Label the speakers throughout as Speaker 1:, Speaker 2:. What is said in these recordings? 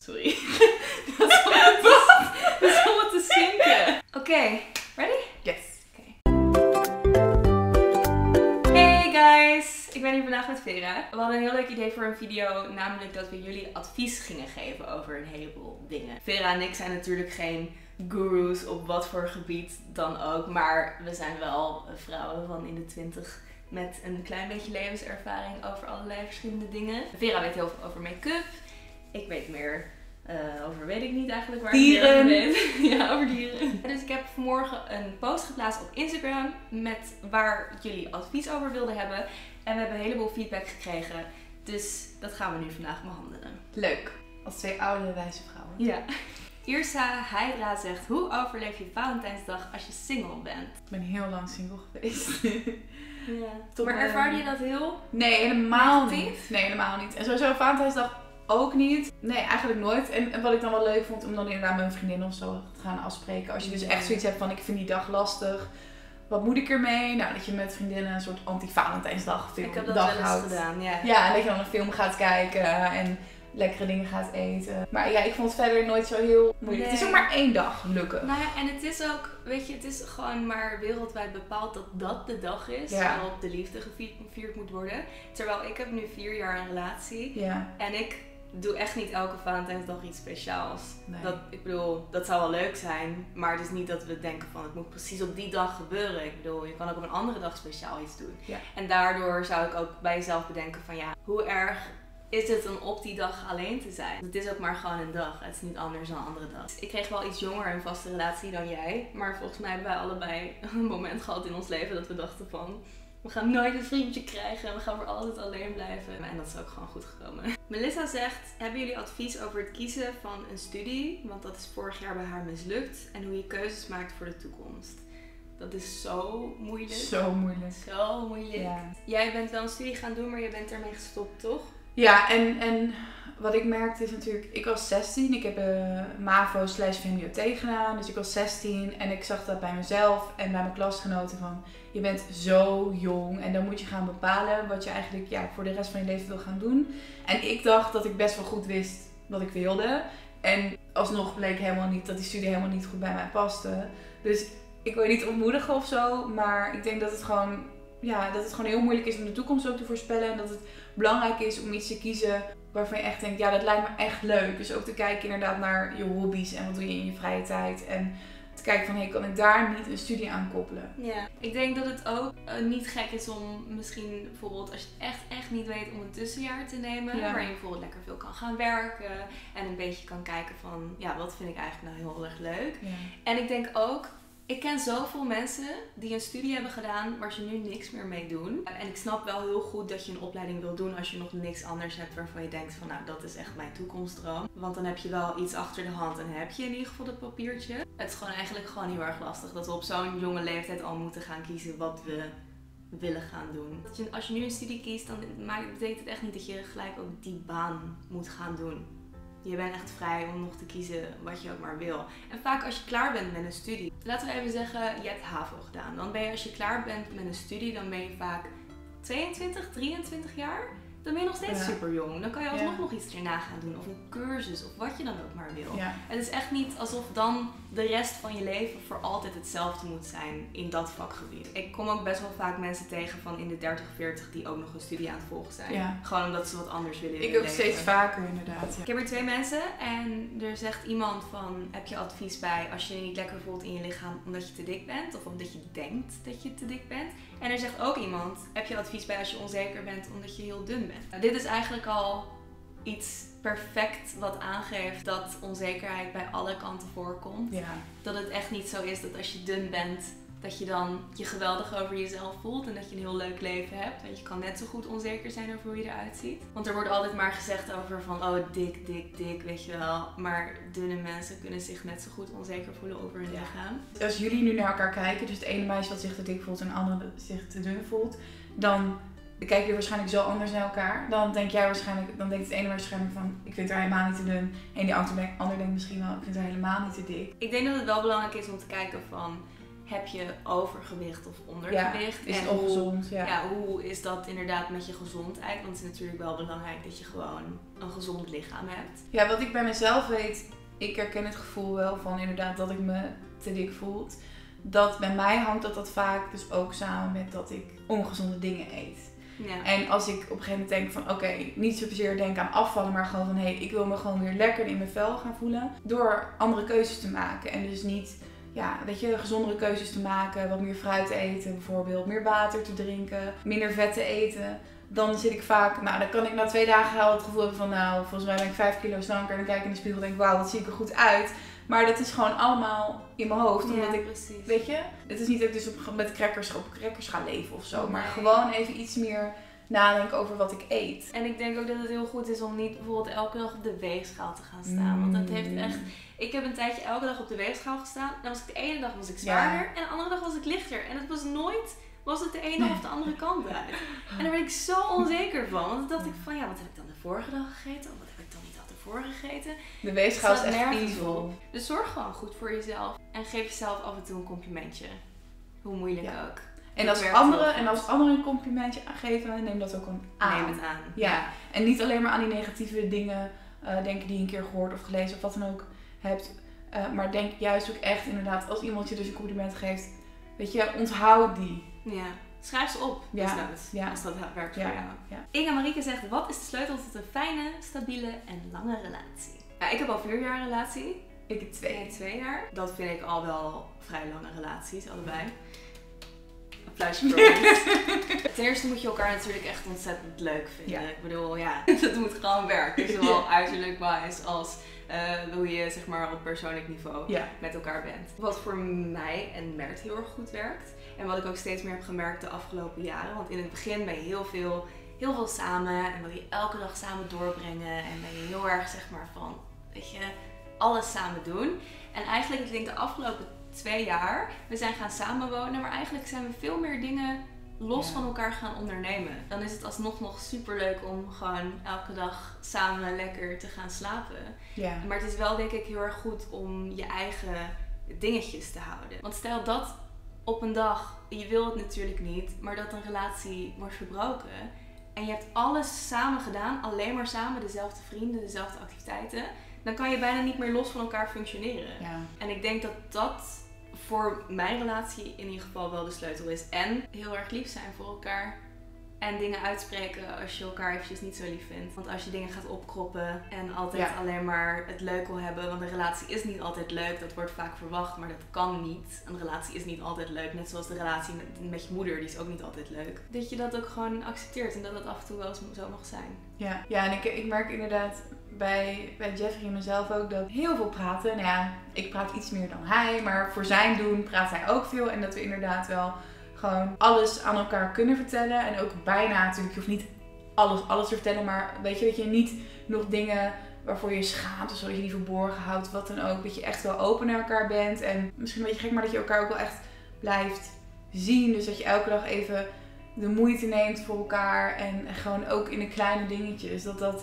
Speaker 1: Sorry. Dat is om het te zinken. Oké, ready?
Speaker 2: Yes.
Speaker 1: Hey guys, ik ben hier vandaag met Vera. We hadden een heel leuk idee voor een video, namelijk dat we jullie advies gingen geven over een heleboel dingen. Vera en ik zijn natuurlijk geen gurus op wat voor gebied dan ook, maar we zijn wel vrouwen van in de 20 met een klein beetje levenservaring over allerlei verschillende dingen. Vera weet heel veel over make-up, ik weet meer over weet ik niet eigenlijk waar
Speaker 2: dieren.
Speaker 1: ik meer over weet. Ja, over dieren. Dus ik heb vanmorgen een post geplaatst op Instagram met waar jullie advies over wilden hebben. En we hebben een heleboel feedback gekregen. Dus dat gaan we nu vandaag behandelen.
Speaker 2: Leuk. Als twee oude wijze vrouwen.
Speaker 1: Ja. Irsa Heidra zegt, hoe overleef je Valentijnsdag als je single bent?
Speaker 2: Ik ben heel lang single geweest.
Speaker 1: Ja. Maar ervaarde je dat heel?
Speaker 2: Nee, helemaal
Speaker 1: negatief?
Speaker 2: niet. Nee, helemaal niet. En sowieso Valentijnsdag ook niet. Nee, eigenlijk nooit. En wat ik dan wel leuk vond om dan inderdaad met mijn vriendin of zo te gaan afspreken. Als je dus echt zoiets hebt van ik vind die dag lastig. Wat moet ik ermee? Nou, dat je met vriendinnen een soort anti-Valentijnsdag film
Speaker 1: Ik heb dat
Speaker 2: dag
Speaker 1: wel eens
Speaker 2: houdt.
Speaker 1: gedaan, ja.
Speaker 2: Ja, en dat je dan een film gaat kijken en lekkere dingen gaat eten. Maar ja, ik vond het verder nooit zo heel moeilijk. Het is ook maar 1 dag, gelukkig.
Speaker 1: Nou ja, en het is ook, weet je, het is gewoon maar wereldwijd bepaald dat dat de dag is waarop de liefde gevierd moet worden. Terwijl ik heb nu 4 jaar een relatie en ik doe echt niet elke Valentijnsdag iets speciaals.
Speaker 2: Nee.
Speaker 1: Ik bedoel, dat zou wel leuk zijn, maar het is niet dat we denken van het moet precies op die dag gebeuren. Ik bedoel, je kan ook op een andere dag speciaal iets doen.
Speaker 2: Ja.
Speaker 1: En daardoor zou ik ook bij jezelf bedenken van ja, hoe erg is het om op die dag alleen te zijn? Het is ook maar gewoon een dag. Het is niet anders dan een andere dag. Ik kreeg wel iets jonger een vaste relatie dan jij. Maar volgens mij hebben wij allebei een moment gehad in ons leven dat we dachten van we gaan nooit een vriendje krijgen en we gaan voor altijd alleen blijven. En dat is ook gewoon goed gekomen. Melissa zegt, hebben jullie advies over het kiezen van een studie? Want dat is vorig jaar bij haar mislukt. En hoe je keuzes maakt voor de toekomst. Dat is zo moeilijk.
Speaker 2: Zo moeilijk.
Speaker 1: Zo moeilijk.
Speaker 2: Ja.
Speaker 1: Jij bent wel een studie gaan doen, maar je bent ermee gestopt, toch?
Speaker 2: Ja, en wat ik merkte is natuurlijk, ik was 16, ik heb MAVO/VMBOT gedaan, dus ik was 16 en ik zag dat bij mezelf en bij mijn klasgenoten van, je bent zo jong en dan moet je gaan bepalen wat je eigenlijk voor de rest van je leven wil gaan doen. En ik dacht dat ik best wel goed wist wat ik wilde en alsnog bleek helemaal niet dat die studie helemaal niet goed bij mij paste. Dus ik wil je niet ontmoedigen of zo, maar ik denk dat het gewoon heel moeilijk is om de toekomst ook te voorspellen en dat het belangrijk is om iets te kiezen waarvan je echt denkt, ja, dat lijkt me echt leuk. Dus ook te kijken inderdaad naar je hobby's en wat doe je in je vrije tijd. En te kijken van, hey, kan ik daar niet een studie aan koppelen?
Speaker 1: Ja, ik denk dat het ook niet gek is om misschien bijvoorbeeld als je het echt niet weet om een tussenjaar te nemen.
Speaker 2: Ja.
Speaker 1: Waarin je bijvoorbeeld lekker veel kan gaan werken en een beetje kan kijken van, ja, wat vind ik eigenlijk nou heel erg leuk.
Speaker 2: Ja.
Speaker 1: En ik denk ook, ik ken zoveel mensen die een studie hebben gedaan waar ze nu niks meer mee doen. En ik snap wel heel goed dat je een opleiding wil doen als je nog niks anders hebt waarvan je denkt van nou, dat is echt mijn toekomstdroom. Want dan heb je wel iets achter de hand en heb je in ieder geval dat papiertje. Het is gewoon eigenlijk gewoon heel erg lastig dat we op zo'n jonge leeftijd al moeten gaan kiezen wat we willen gaan doen. Als je nu een studie kiest, dan betekent het echt niet dat je gelijk ook die baan moet gaan doen. Je bent echt vrij om nog te kiezen wat je ook maar wil. En vaak als je klaar bent met een studie. Laten we even zeggen, je hebt HAVO gedaan. Dan ben je, als je klaar bent met een studie, dan ben je vaak 22, 23 jaar. Dan ben je nog steeds super jong. Dan kan je alsnog nog iets erna gaan doen. Of een cursus, of wat je dan ook maar wil.
Speaker 2: Ja.
Speaker 1: Het is echt niet alsof dan de rest van je leven voor altijd hetzelfde moet zijn in dat vakgebied. Ik kom ook best wel vaak mensen tegen van in de 30, 40 die ook nog een studie aan het volgen zijn.
Speaker 2: Ja.
Speaker 1: Gewoon omdat ze wat anders willen in
Speaker 2: Ik
Speaker 1: hun
Speaker 2: ook
Speaker 1: leven.
Speaker 2: steeds vaker inderdaad. Ja.
Speaker 1: Ik heb er 2 mensen en er zegt iemand van, heb je advies bij als je je niet lekker voelt in je lichaam omdat je te dik bent of omdat je denkt dat je te dik bent. En er zegt ook iemand, heb je advies bij als je onzeker bent omdat je heel dun bent. Nou, dit is eigenlijk al iets perfect wat aangeeft dat onzekerheid bij alle kanten voorkomt.
Speaker 2: Ja.
Speaker 1: Dat het echt niet zo is dat als je dun bent, dat je dan je geweldig over jezelf voelt en dat je een heel leuk leven hebt. Want je kan net zo goed onzeker zijn over hoe je eruit ziet. Want er wordt altijd maar gezegd over van, oh dik, dik, dik, weet je wel. Maar dunne mensen kunnen zich net zo goed onzeker voelen over hun lichaam.
Speaker 2: Als jullie nu naar elkaar kijken, dus het ene meisje wat zich te dik voelt en de andere zich te dun voelt, dan kijken jullie waarschijnlijk zo anders naar elkaar. Dan denkt het ene waarschijnlijk van, ik vind haar helemaal niet te dun. En die ander denkt misschien wel, ik vind haar helemaal niet te dik.
Speaker 1: Ik denk dat het wel belangrijk is om te kijken van, heb je overgewicht of ondergewicht?
Speaker 2: Is het
Speaker 1: en
Speaker 2: ongezond?
Speaker 1: hoe is dat inderdaad met je gezondheid? Want het is natuurlijk wel belangrijk dat je gewoon een gezond lichaam hebt.
Speaker 2: Ja, wat ik bij mezelf weet, ik herken het gevoel wel van inderdaad dat ik me te dik voel. Dat bij mij hangt dat vaak dus ook samen met dat ik ongezonde dingen eet.
Speaker 1: Ja.
Speaker 2: En als ik op een gegeven moment denk van oké, niet zozeer denken aan afvallen, maar gewoon van ik wil me gewoon weer lekker in mijn vel gaan voelen. Door andere keuzes te maken. En dus niet, gezondere keuzes te maken. Wat meer fruit te eten bijvoorbeeld. Meer water te drinken. Minder vet te eten. Dan zit ik vaak, dan kan ik na 2 dagen al het gevoel hebben van volgens mij ben ik 5 kilo slanker. En dan kijk ik in de spiegel en denk wauw, wat zie ik er goed uit. Maar dat is gewoon allemaal in mijn hoofd. Omdat ik,
Speaker 1: precies.
Speaker 2: weet je, het is niet dat ik dus met crackers ga leven of zo.
Speaker 1: Nee.
Speaker 2: Maar gewoon even iets meer nadenken over wat ik eet.
Speaker 1: En ik denk ook dat het heel goed is om niet bijvoorbeeld elke dag op de weegschaal te gaan staan. Want dat heeft echt... Ik heb een tijdje elke dag op de weegschaal gestaan. Dan was ik de ene dag was ik zwaarder en de andere dag was ik lichter. En het was nooit... Was het de ene of de andere kant uit. En daar ben ik zo onzeker van. Want dan dacht ik van, wat heb ik dan de vorige dag gegeten? Of wat heb ik dan niet al ervoor gegeten?
Speaker 2: De weegschaal is echt
Speaker 1: nergens
Speaker 2: evil.
Speaker 1: op. Dus zorg gewoon goed voor jezelf. En geef jezelf af en toe een complimentje. Hoe moeilijk ook.
Speaker 2: En als anderen een complimentje geven, neem dat ook gewoon aan.
Speaker 1: Neem het aan.
Speaker 2: Ja. En niet alleen maar aan die negatieve dingen denken die je een keer gehoord of gelezen of wat dan ook hebt. Maar denk juist ook echt inderdaad, als iemand je dus een compliment geeft, weet je, onthoud die.
Speaker 1: Ja. Schrijf ze op, als dat werkt voor jou.
Speaker 2: Ja.
Speaker 1: Inga Marieke zegt, wat is de sleutel tot een fijne, stabiele en lange relatie? Ja, ik heb al 4 jaar een relatie.
Speaker 2: Ik heb 2.
Speaker 1: 2 jaar. Dat vind ik al wel vrij lange relaties, allebei. Applausje voor ons. Ten eerste moet je elkaar natuurlijk echt ontzettend leuk vinden. Ja. Ik bedoel, dat moet gewoon werken. Zowel uiterlijk-wise als hoe je zeg maar op persoonlijk niveau met elkaar bent. Wat voor mij en Mert heel erg goed werkt. En wat ik ook steeds meer heb gemerkt de afgelopen jaren. Want in het begin ben je heel veel samen. En wil je elke dag samen doorbrengen. En ben je heel erg zeg maar van, weet je, alles samen doen. En eigenlijk, ik denk de afgelopen 2 jaar, we zijn gaan samenwonen. Maar eigenlijk zijn we veel meer dingen los van elkaar gaan ondernemen. Dan is het alsnog nog super leuk om gewoon elke dag samen lekker te gaan slapen.
Speaker 2: Ja.
Speaker 1: Maar het is wel denk ik heel erg goed om je eigen dingetjes te houden. Want stel dat op een dag, je wil het natuurlijk niet, maar dat een relatie wordt verbroken. En je hebt alles samen gedaan, alleen maar samen, dezelfde vrienden, dezelfde activiteiten. Dan kan je bijna niet meer los van elkaar functioneren. Ja. En ik denk dat dat voor mijn relatie in ieder geval wel de sleutel is. En heel erg lief zijn voor elkaar. En dingen uitspreken als je elkaar eventjes niet zo lief vindt. Want als je dingen gaat opkroppen en altijd alleen maar het leuk wil hebben. Want een relatie is niet altijd leuk. Dat wordt vaak verwacht, maar dat kan niet. Een relatie is niet altijd leuk. Net zoals de relatie met je moeder, die is ook niet altijd leuk. Dat je dat ook gewoon accepteert en dat het af en toe wel zo mag zijn. Ja,
Speaker 2: en ik merk inderdaad bij Jeffrey en mezelf ook dat heel veel praten. Nou ja, ik praat iets meer dan hij. Maar voor zijn doen praat hij ook veel. En dat we inderdaad wel gewoon alles aan elkaar kunnen vertellen. En ook bijna natuurlijk, je hoeft niet alles te vertellen. Maar weet je, dat je niet nog dingen waarvoor je schaamt of zo, dat je die verborgen houdt, wat dan ook. Dat je echt wel open naar elkaar bent. En misschien een beetje gek, maar dat je elkaar ook wel echt blijft zien. Dus dat je elke dag even de moeite neemt voor elkaar. En gewoon ook in de kleine dingetjes.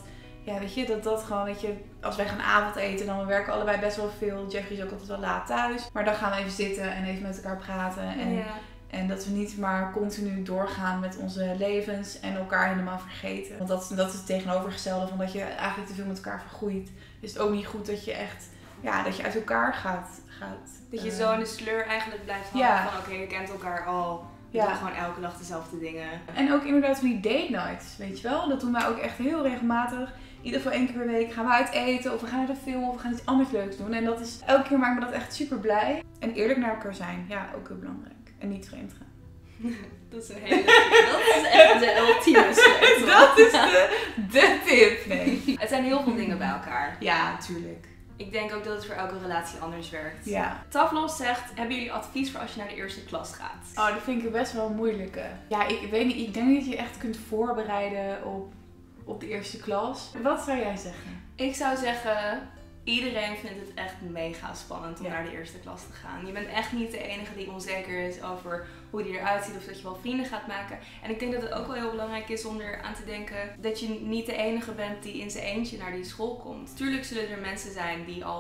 Speaker 2: Dat gewoon, weet je, als wij gaan avondeten, dan werken we allebei best wel veel. Jeffrey is ook altijd wel laat thuis. Maar dan gaan we even zitten en even met elkaar praten. En dat we niet maar continu doorgaan met onze levens en elkaar helemaal vergeten. Want dat is het tegenovergestelde van dat je eigenlijk te veel met elkaar vergroeit. Is het ook niet goed dat je echt, dat je uit elkaar gaat.
Speaker 1: Dat je zo in de sleur eigenlijk blijft hangen van oké, je kent elkaar al. We doen gewoon elke dag dezelfde dingen.
Speaker 2: En ook inderdaad van die date nights, weet je wel. Dat doen wij ook echt heel regelmatig. In ieder geval 1 keer per week gaan we uit eten of we gaan naar de film of we gaan iets anders leuks doen. En dat is, elke keer maakt me dat echt super blij. En eerlijk naar elkaar zijn, ook heel belangrijk. En niet vreemd gaan.
Speaker 1: Dat is echt de ultieme sleutel.
Speaker 2: Dat is de tip. Nee.
Speaker 1: Het zijn heel veel dingen bij elkaar.
Speaker 2: Ja, natuurlijk.
Speaker 1: Ik denk ook dat het voor elke relatie anders werkt.
Speaker 2: Ja.
Speaker 1: Taflos zegt, hebben jullie advies voor als je naar de eerste klas gaat?
Speaker 2: Oh, dat vind ik best wel een moeilijke. Ja, ik weet niet. Ik denk niet dat je echt kunt voorbereiden op de eerste klas. Wat zou jij zeggen?
Speaker 1: Ik zou zeggen, iedereen vindt het echt mega spannend om naar de eerste klas te gaan. Je bent echt niet de enige die onzeker is over hoe die eruit ziet of dat je wel vrienden gaat maken. En ik denk dat het ook wel heel belangrijk is om eraan te denken dat je niet de enige bent die in zijn eentje naar die school komt. Tuurlijk zullen er mensen zijn die al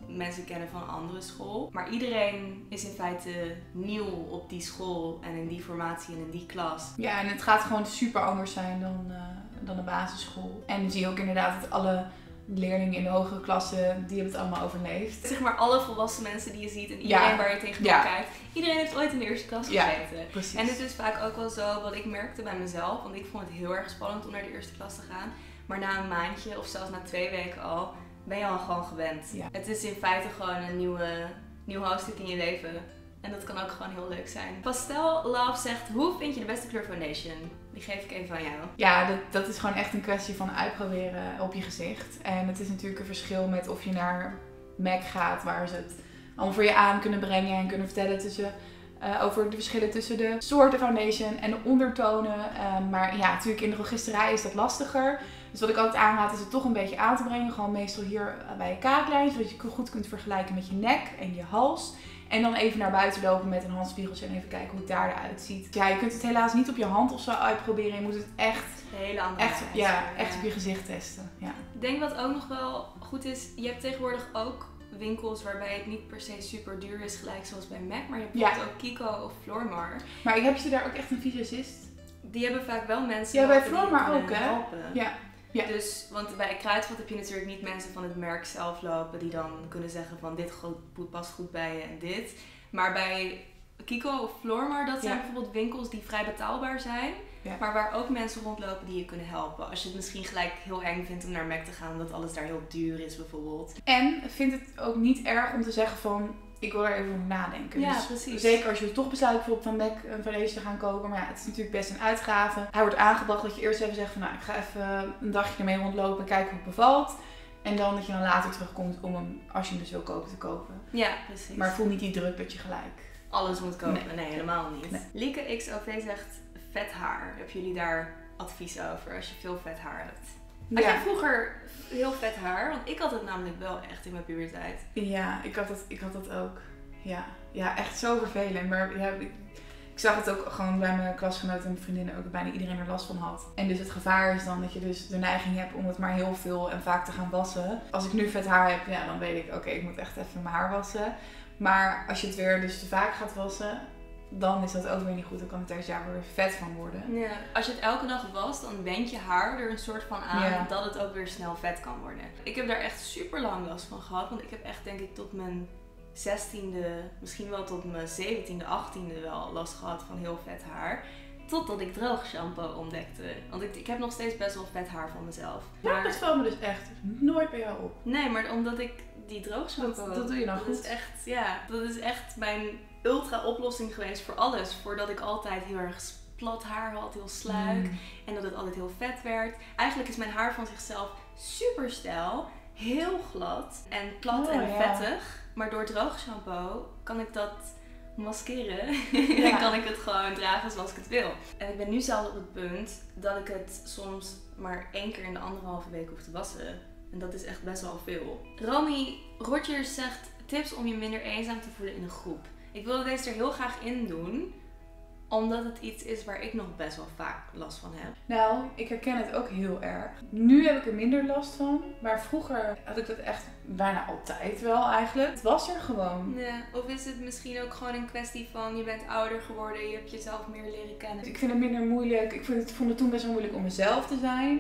Speaker 1: mensen kennen van een andere school. Maar iedereen is in feite nieuw op die school en in die formatie en in die klas.
Speaker 2: Ja, en het gaat gewoon super anders zijn dan de basisschool. En dan zie je ook inderdaad dat alle leerlingen in de hogere klassen, die hebben het allemaal overleefd.
Speaker 1: Zeg maar alle volwassen mensen die je ziet en iedereen waar je tegenop kijkt. Iedereen heeft ooit in de eerste klas gezeten.
Speaker 2: Precies.
Speaker 1: En het is vaak ook wel zo wat ik merkte bij mezelf. Want ik vond het heel erg spannend om naar de eerste klas te gaan. Maar na een maandje of zelfs na 2 weken al, ben je al gewoon gewend.
Speaker 2: Ja.
Speaker 1: Het is in feite gewoon een nieuw hoofdstuk in je leven. En dat kan ook gewoon heel leuk zijn. Pastel Love zegt, hoe vind je de beste kleur foundation? Die geef ik even aan jou.
Speaker 2: Ja, dat is gewoon echt een kwestie van uitproberen op je gezicht. En het is natuurlijk een verschil met of je naar MAC gaat, waar ze het allemaal voor je aan kunnen brengen en kunnen vertellen over de verschillen tussen de soorten foundation en de ondertonen. Maar ja, natuurlijk in de drogisterij is dat lastiger. Dus wat ik altijd aanraad is het toch een beetje aan te brengen. Gewoon meestal hier bij je kaaklijn, zodat je goed kunt vergelijken met je nek en je hals. En dan even naar buiten lopen met een handspiegeltje en even kijken hoe het daar eruit ziet. Ja, je kunt het helaas niet op je hand of zo uitproberen. Je moet het echt op je gezicht testen. Ja.
Speaker 1: Ik denk wat ook nog wel goed is, je hebt tegenwoordig ook winkels waarbij het niet per se super duur is, gelijk zoals bij MAC. Maar je hebt bijvoorbeeld ook Kiko of Flormar.
Speaker 2: Maar heb je daar ook echt een visagist?
Speaker 1: Die hebben vaak wel mensen.
Speaker 2: Ja, bij Flormar ook, hè?
Speaker 1: Helpen.
Speaker 2: Ja. Ja.
Speaker 1: Dus, want bij Kruidvat heb je natuurlijk niet mensen van het merk zelf lopen die dan kunnen zeggen van dit past goed bij je en dit. Maar bij Kiko of Flormar, dat zijn bijvoorbeeld winkels die vrij betaalbaar zijn. Ja. Maar waar ook mensen rondlopen die je kunnen helpen. Als je het misschien gelijk heel eng vindt om naar MAC te gaan, omdat alles daar heel duur is bijvoorbeeld.
Speaker 2: En vind het ook niet erg om te zeggen van, ik wil er even over nadenken.
Speaker 1: Ja,
Speaker 2: dus
Speaker 1: precies.
Speaker 2: Zeker als je toch besluit bijvoorbeeld van MAC een foundation te gaan kopen. Maar ja, het is natuurlijk best een uitgave. Hij wordt aangebracht dat je eerst even zegt van, nou, ik ga even een dagje ermee rondlopen en kijken hoe het bevalt. En dan dat je dan later terugkomt om hem, als je hem dus wil kopen, te kopen.
Speaker 1: Ja, precies.
Speaker 2: Maar voel niet die druk dat je gelijk
Speaker 1: alles moet kopen. Nee, helemaal niet.
Speaker 2: Nee.
Speaker 1: Lieke XOV zegt vet haar. Hebben jullie daar advies over als je veel vet haar hebt? Had jij vroeger heel vet haar? Want ik had het namelijk wel echt in mijn puberteit.
Speaker 2: Ja, ik had dat ook. Ja, echt zo vervelend. Maar ja, ik zag het ook gewoon bij mijn klasgenoten en mijn vriendinnen ook dat bijna iedereen er last van had. En dus het gevaar is dan dat je dus de neiging hebt om het maar heel veel en vaak te gaan wassen. Als ik nu vet haar heb, ja, dan weet ik, oké, ik moet echt even mijn haar wassen. Maar als je het weer dus te vaak gaat wassen, dan is dat ook weer niet goed. Dan kan het juist weer vet van worden.
Speaker 1: Ja. Als je het elke dag wast, dan went je haar er een soort van aan dat het ook weer snel vet kan worden. Ik heb daar echt super lang last van gehad. Want ik heb echt denk ik tot mijn 16e, misschien wel tot mijn 17e, 18e wel last gehad van heel vet haar. Totdat ik droog shampoo ontdekte. Want ik heb nog steeds best wel vet haar van mezelf.
Speaker 2: Ja,
Speaker 1: maar
Speaker 2: dat valt me dus echt nooit bij jou op.
Speaker 1: Nee, maar omdat ik die droog shampoo...
Speaker 2: Dat doe je nou goed.
Speaker 1: Dat is echt mijn ultra oplossing geweest voor alles. Voordat ik altijd heel erg plat haar had, heel sluik. En dat het altijd heel vet werd. Eigenlijk is mijn haar van zichzelf super stijl. Heel glad en plat en vettig. Maar door droog shampoo kan ik dat maskeren. En kan ik het gewoon dragen zoals ik het wil. En ik ben nu zelf op het punt dat ik het soms maar 1 keer in de 1,5 week hoef te wassen. En dat is echt best wel veel. Romy Rogers zegt tips om je minder eenzaam te voelen in een groep. Ik wilde deze er heel graag in doen. Omdat het iets is waar ik nog best wel vaak last van heb.
Speaker 2: Nou, ik herken het ook heel erg. Nu heb ik er minder last van. Maar vroeger had ik dat echt bijna altijd wel eigenlijk. Het was er gewoon.
Speaker 1: Ja, of is het misschien ook gewoon een kwestie van je bent ouder geworden, je hebt jezelf meer leren kennen.
Speaker 2: Ik vind het minder moeilijk. Ik vond het toen best wel moeilijk om mezelf te zijn.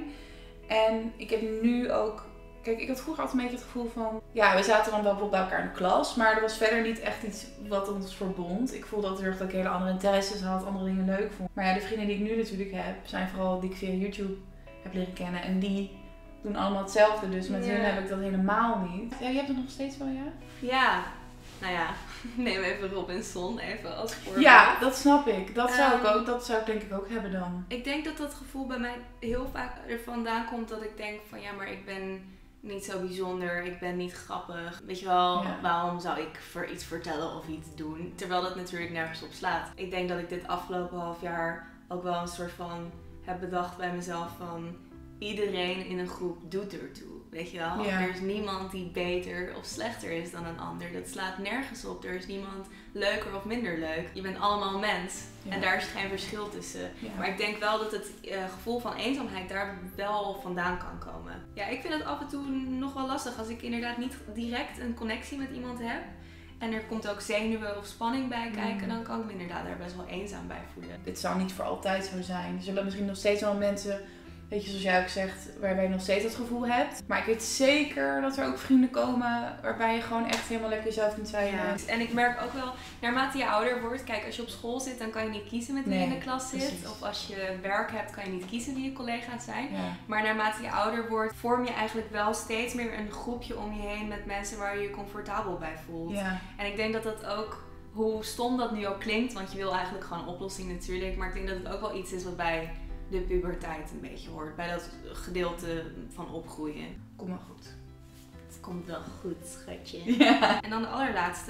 Speaker 2: En ik heb nu ook... Kijk, ik had vroeger altijd een beetje het gevoel van... Ja, we zaten dan wel bij elkaar in de klas. Maar er was verder niet echt iets wat ons verbond. Ik voelde altijd heel erg dat ik hele andere interesses had. Andere dingen leuk vond. Maar ja, de vrienden die ik nu natuurlijk heb... Zijn vooral die ik via YouTube heb leren kennen. En die doen allemaal hetzelfde. Dus met hun heb ik dat helemaal niet. Ja, je hebt het nog steeds wel, ja?
Speaker 1: Ja. Nou ja, neem even Robinson even als voorbeeld.
Speaker 2: Ja, dat snap ik. Dat zou ik denk ik ook hebben dan.
Speaker 1: Ik denk dat dat gevoel bij mij heel vaak er vandaan komt dat ik denk van... Ja, maar ik ben... niet zo bijzonder, ik ben niet grappig. Weet je wel, waarom zou ik voor iets vertellen of iets doen? Terwijl dat natuurlijk nergens op slaat. Ik denk dat ik dit afgelopen half jaar ook wel een soort van heb bedacht bij mezelf van... iedereen in een groep doet ertoe. Weet je wel?
Speaker 2: Ja.
Speaker 1: Er is niemand die beter of slechter is dan een ander. Dat slaat nergens op. Er is niemand leuker of minder leuk. Je bent allemaal een mens.
Speaker 2: Ja.
Speaker 1: En daar is geen verschil tussen.
Speaker 2: Ja.
Speaker 1: Maar ik denk wel dat het gevoel van eenzaamheid daar wel vandaan kan komen. Ja, ik vind het af en toe nog wel lastig als ik inderdaad niet direct een connectie met iemand heb. En er komt ook zenuwen of spanning bij kijken. Dan kan ik me inderdaad daar best wel eenzaam bij voelen.
Speaker 2: Dit zal niet voor altijd zo zijn. Er zullen misschien nog steeds wel mensen, weet je, zoals jij ook zegt, waarbij je nog steeds dat gevoel hebt. Maar ik weet zeker dat er ook vrienden komen waarbij je gewoon echt helemaal lekker jezelf kunt zijn.
Speaker 1: Ja. En ik merk ook wel, naarmate je ouder wordt, kijk, als je op school zit, dan kan je niet kiezen met wie je in de klas zit.
Speaker 2: Precies.
Speaker 1: Of als je werk hebt, kan je niet kiezen wie je collega's zijn.
Speaker 2: Ja.
Speaker 1: Maar naarmate je ouder wordt, vorm je eigenlijk wel steeds meer een groepje om je heen met mensen waar je je comfortabel bij voelt.
Speaker 2: Ja.
Speaker 1: En ik denk dat dat ook, hoe stom dat nu ook klinkt, want je wil eigenlijk gewoon een oplossing natuurlijk, maar ik denk dat het ook wel iets is wat bij de puberteit een beetje hoort. Bij dat gedeelte van opgroeien.
Speaker 2: Kom maar goed.
Speaker 1: Het komt wel goed, schatje.
Speaker 2: Ja.
Speaker 1: En dan de allerlaatste.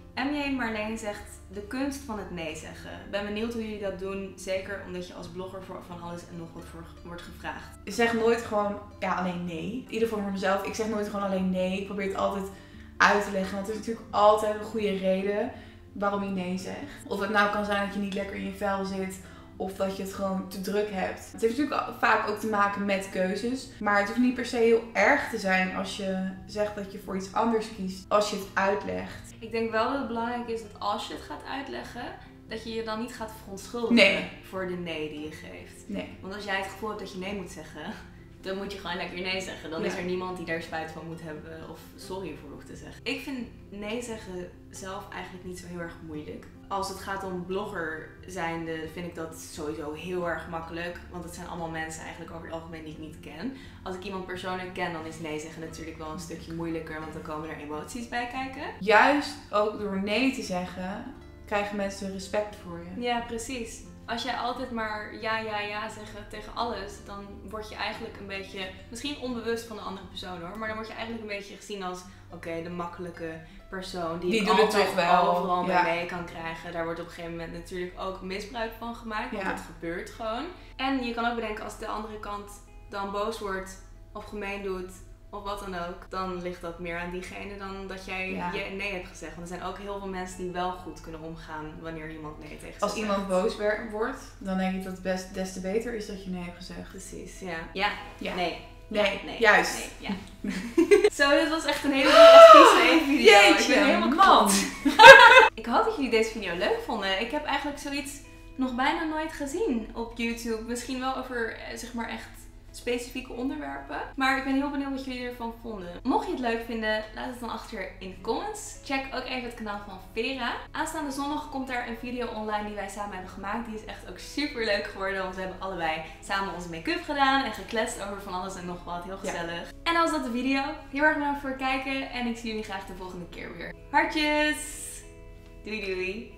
Speaker 1: MJ Marleen zegt de kunst van het nee zeggen. Ik ben benieuwd hoe jullie dat doen. Zeker omdat je als blogger voor van alles en nog wat voor wordt gevraagd.
Speaker 2: Ik zeg nooit gewoon alleen nee. In ieder geval voor mezelf. Ik zeg nooit gewoon alleen nee. Ik probeer het altijd uit te leggen. Want er is natuurlijk altijd een goede reden waarom je nee zegt. Of het nou kan zijn dat je niet lekker in je vel zit. Of dat je het gewoon te druk hebt. Het heeft natuurlijk vaak ook te maken met keuzes. Maar het hoeft niet per se heel erg te zijn als je zegt dat je voor iets anders kiest. Als je het uitlegt.
Speaker 1: Ik denk wel dat het belangrijk is dat als je het gaat uitleggen, dat je je dan niet gaat verontschuldigen voor de nee die je geeft.
Speaker 2: Nee.
Speaker 1: Want als jij het gevoel hebt dat je nee moet zeggen, dan moet je gewoon lekker nee zeggen. Dan is er niemand die daar spijt van moet hebben of sorry voor hoeft te zeggen. Ik vind nee zeggen zelf eigenlijk niet zo heel erg moeilijk. Als het gaat om blogger zijnde vind ik dat sowieso heel erg makkelijk. Want het zijn allemaal mensen eigenlijk over het algemeen die ik niet ken. Als ik iemand persoonlijk ken, dan is nee zeggen natuurlijk wel een stukje moeilijker. Want dan komen er emoties bij kijken.
Speaker 2: Juist ook door nee te zeggen, krijgen mensen respect voor je.
Speaker 1: Ja, precies. Als jij altijd maar ja zegt tegen alles, dan word je eigenlijk een beetje, misschien onbewust van de andere persoon hoor, maar dan word je eigenlijk een beetje gezien als, oké, de makkelijke persoon die
Speaker 2: doet het toch wel.
Speaker 1: overal mee kan krijgen. Daar wordt op een gegeven moment natuurlijk ook misbruik van gemaakt, want dat gebeurt gewoon. En je kan ook bedenken, als de andere kant dan boos wordt of gemeen doet, of wat dan ook, dan ligt dat meer aan diegene dan dat jij nee hebt gezegd. Want er zijn ook heel veel mensen die wel goed kunnen omgaan wanneer iemand nee tegen ze
Speaker 2: Als
Speaker 1: zegt.
Speaker 2: iemand boos wordt, dan denk ik dat het des te beter is dat je nee hebt gezegd.
Speaker 1: Precies, ja. Nee.
Speaker 2: Juist.
Speaker 1: Nee, ja. Zo, dit was echt een hele goede advies in één video.
Speaker 2: Jeetje,
Speaker 1: ik ben helemaal
Speaker 2: man.
Speaker 1: kapot. Ik hoop dat jullie deze video leuk vonden. Ik heb eigenlijk zoiets nog bijna nooit gezien op YouTube. Misschien wel over, zeg maar, echt specifieke onderwerpen. Maar ik ben heel benieuwd wat jullie ervan vonden. Mocht je het leuk vinden, laat het dan achter in de comments. Check ook even het kanaal van Vera. Aanstaande zondag komt er een video online die wij samen hebben gemaakt. Die is echt ook super leuk geworden, want we hebben allebei samen onze make-up gedaan en gekletst over van alles en nog wat. Heel gezellig. Ja. En dan was dat de video. Heel erg bedankt voor het kijken en ik zie jullie graag de volgende keer weer. Hartjes! Doei doei!